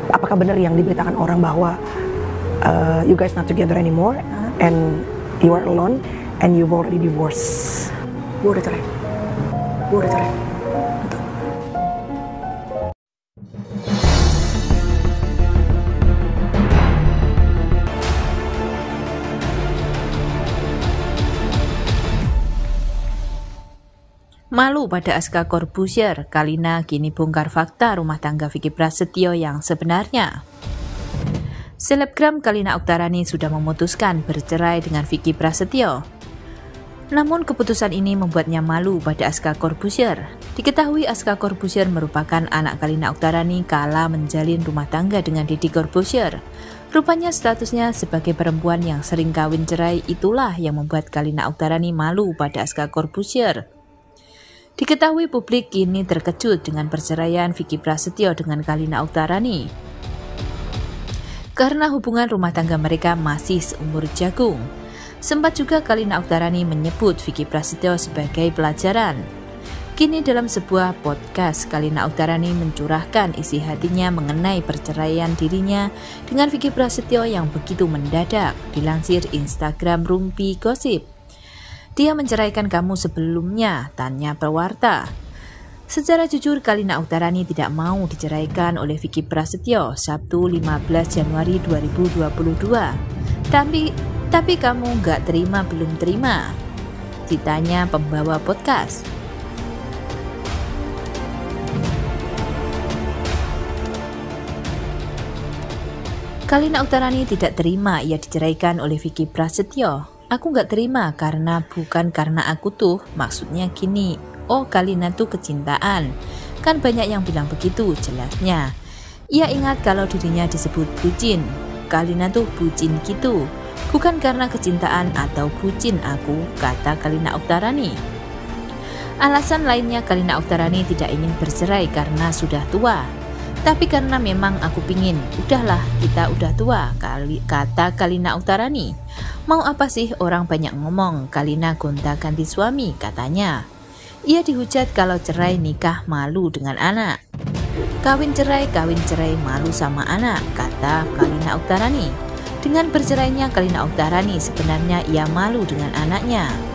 apakah benar yang diberitakan orang bahwa you guys not together anymore and you are alone and you've already divorced? Gue udah cerai. Betul. Malu pada Aska Corbuzier, Kalina kini bongkar fakta rumah tangga Vicky Prasetyo yang sebenarnya. Selebgram Kalina Oktarani sudah memutuskan bercerai dengan Vicky Prasetyo. Namun keputusan ini membuatnya malu pada Aska Corbuzier. Diketahui Aska Corbuzier merupakan anak Kalina Oktarani kala menjalin rumah tangga dengan Deddy Corbuzier. Rupanya statusnya sebagai perempuan yang sering kawin cerai itulah yang membuat Kalina Oktarani malu pada Aska Corbuzier. Diketahui publik kini terkejut dengan perceraian Vicky Prasetyo dengan Kalina Oktarani. Karena hubungan rumah tangga mereka masih seumur jagung. Sempat juga Kalina Oktarani menyebut Vicky Prasetyo sebagai pelajaran. Kini dalam sebuah podcast, Kalina Oktarani mencurahkan isi hatinya mengenai perceraian dirinya dengan Vicky Prasetyo yang begitu mendadak, dilansir Instagram Rumpi Gosip. Dia menceraikan kamu sebelumnya, tanya pewarta. Secara jujur, Kalina Oktarani tidak mau diceraikan oleh Vicky Prasetyo Sabtu 15 Januari 2022. Tapi kamu nggak terima belum terima? Ditanya pembawa podcast. Kalina Oktarani tidak terima ia diceraikan oleh Vicky Prasetyo. Aku nggak terima bukan karena aku tuh, maksudnya gini. Oh, Kalina tuh kecintaan. Kan banyak yang bilang begitu, jelasnya. Ia ingat kalau dirinya disebut bucin. Kalina tuh bucin gitu. Bukan karena kecintaan atau bucin aku, kata Kalina Oktarani. Alasan lainnya Kalina Oktarani tidak ingin bercerai karena sudah tua. Tapi karena memang aku pingin, udahlah kita udah tua, kata Kalina Oktarani. Mau apa sih orang banyak ngomong, Kalina gonta-ganti suami, katanya. Ia dihujat kalau cerai nikah malu dengan anak. Kawin cerai malu sama anak, kata Kalina Oktarani. Dengan bercerainya Kalina Oktarani sebenarnya ia malu dengan anaknya.